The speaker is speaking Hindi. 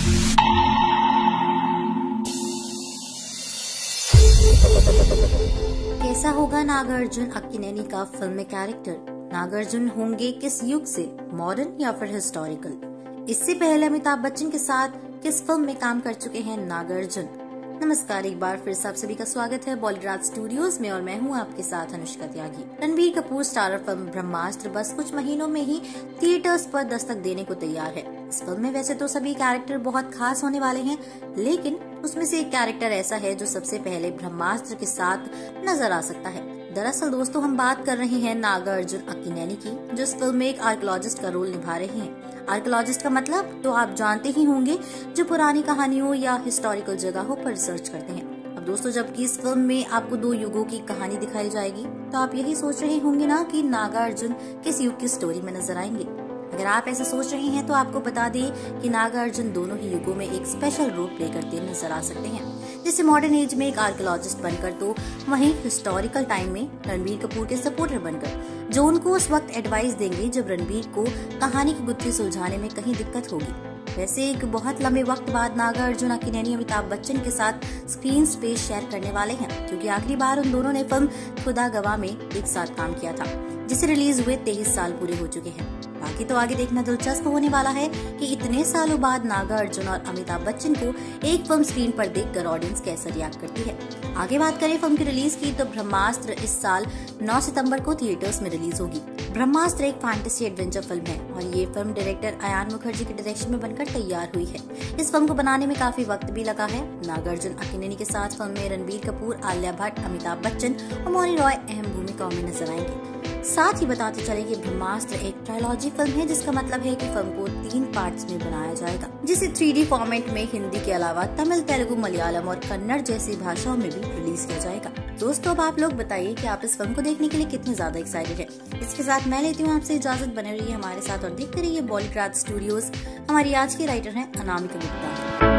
कैसा होगा नागार्जुन अक्किनेनी का फिल्म में कैरेक्टर? नागार्जुन होंगे किस युग से, मॉडर्न या फिर हिस्टोरिकल? इससे पहले अमिताभ बच्चन के साथ किस फिल्म में काम कर चुके हैं नागार्जुन? नमस्कार, एक बार फिर से आप सभी का स्वागत है बॉलीवुड स्टूडियोज में और मैं हूं आपके साथ अनुष्का त्यागी। रणबीर कपूर स्टारर फिल्म ब्रह्मास्त्र बस कुछ महीनों में ही थिएटर्स पर दस्तक देने को तैयार है। इस फिल्म में वैसे तो सभी कैरेक्टर बहुत खास होने वाले हैं, लेकिन उसमें से एक कैरेक्टर ऐसा है जो सबसे पहले ब्रह्मास्त्र के साथ नजर आ सकता है। दरअसल दोस्तों, हम बात कर रहे हैं नागार्जुन अक्किनेनी की, जो इस फिल्म में एक आर्कियोलॉजिस्ट का रोल निभा रहे हैं। आर्कियोलॉजिस्ट का मतलब तो आप जानते ही होंगे, जो पुरानी कहानियों या हिस्टोरिकल जगहों पर रिसर्च करते हैं। अब दोस्तों, जबकि इस फिल्म में आपको 2 युगों की कहानी दिखाई जाएगी, तो आप यही सोच रहे होंगे ना कि नागार्जुन किस युग की स्टोरी में नजर आएंगे। अगर आप ऐसा सोच रहे हैं तो आपको बता दें कि नागार्जुन दोनों ही युगों में एक स्पेशल रोल प्ले करते नजर आ सकते हैं। जैसे मॉडर्न एज में एक आर्कियोलॉजिस्ट बनकर, तो वहीं हिस्टोरिकल टाइम में रणबीर कपूर के सपोर्टर बनकर, जो उनको उस वक्त एडवाइस देंगे जब रणबीर को कहानी की गुत्थी सुलझाने में कहीं दिक्कत होगी। वैसे एक बहुत लंबे वक्त बाद नागार्जुन अक्किनेनी अमिताभ बच्चन के साथ स्क्रीन स्पेस शेयर करने वाले हैं, क्योंकि आखिरी बार उन दोनों ने फिल्म खुदा गवाह में एक साथ काम किया था, जिसे रिलीज हुए 23 साल पूरे हो चुके हैं। बाकी तो आगे देखना दिलचस्प होने वाला है कि इतने सालों बाद नागार्जुन और अमिताभ बच्चन को एक फिल्म स्क्रीन पर देखकर ऑडियंस कैसे रिएक्ट करती है। आगे बात करें फिल्म की रिलीज की, तो ब्रह्मास्त्र इस साल 9 सितंबर को थिएटर्स में रिलीज होगी। ब्रह्मास्त्र एक फैंटेसी एडवेंचर फिल्म है और ये फिल्म डायरेक्टर अयान मुखर्जी के डायरेक्शन में बनकर तैयार हुई है। इस फिल्म को बनाने में काफी वक्त भी लगा है। नागार्जुन अक्किनेनी के साथ फिल्म में रणबीर कपूर, आलिया भट्ट, अमिताभ बच्चन और मौनी रॉय अहम भूमिकाओं में नजर आएंगे। साथ ही बताते चले कि ब्रह्मास्त्र एक ट्रायलॉजी फिल्म है, जिसका मतलब है कि फिल्म को 3 पार्ट्स में बनाया जाएगा, जिसे 3D फॉर्मेट में हिंदी के अलावा तमिल, तेलुगु, मलयालम और कन्नड़ जैसी भाषाओं में भी रिलीज किया जाएगा। दोस्तों, अब आप लोग बताइए कि आप इस फिल्म को देखने के लिए कितने ज्यादा एक्साइटेड है। इसके साथ मैं लेती हूँ आपसे इजाजत। बने रहिए हमारे साथ और देखते रहिए बॉलीवुड स्टूडियोज। हमारी आज की राइटर है अनामिका गुप्ता।